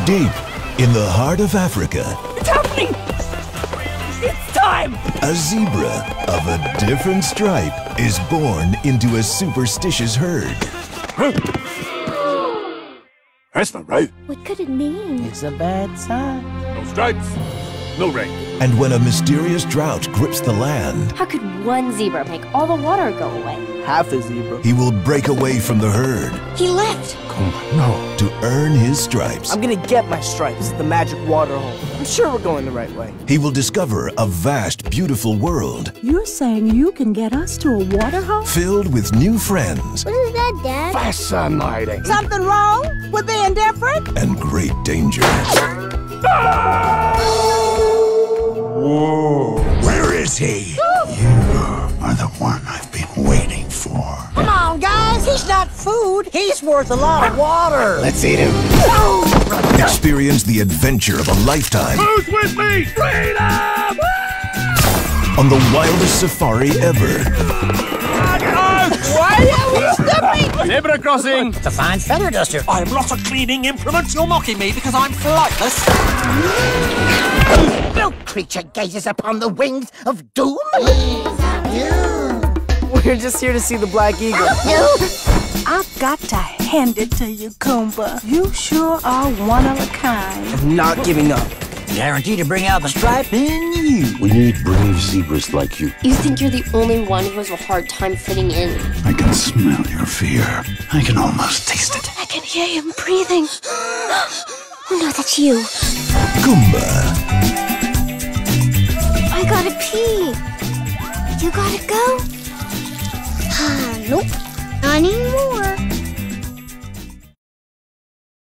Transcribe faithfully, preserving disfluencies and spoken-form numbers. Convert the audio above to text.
Deep in the heart of Africa, It's happening! It's time! a zebra of a different stripe is born into a superstitious herd. That's not right. What could it mean? It's a bad sign. No stripes, no rain. And when a mysterious drought grips the land, How could one zebra make all the water go away? Half a zebra. he will break away from the herd He left! No. to earn his stripes. I'm gonna get my stripes at the magic water hole. I'm sure we're going the right way. He will discover a vast, beautiful world You're saying you can get us to a water hole? filled with new friends What is that, Dad? Fascinating. Something wrong with being different? and great danger. Whoa. Where is he? You are the one I've been waiting for. Come on, guys. He's not food. He's worth a lot of water. Let's eat him. Experience the adventure of a lifetime Who's with me? Freedom! on the wildest safari ever. Why are we stopping? Zebra crossing. It's a fine feather duster. I'm not a cleaning implement. You're mocking me because I'm flightless. No creature gazes upon the wings of doom. We're just here to see the Black Eagle. I've got to hand it to you, Kumba. You sure are one of a kind. I'm not giving up. Guaranteed to bring out the stripe in you. We need brave zebras like you. You think you're the only one who has a hard time fitting in? I can smell your fear. I can almost taste it. I can hear him breathing. Oh no, that's you. Kumba, I gotta pee. You gotta go? nope. Nani?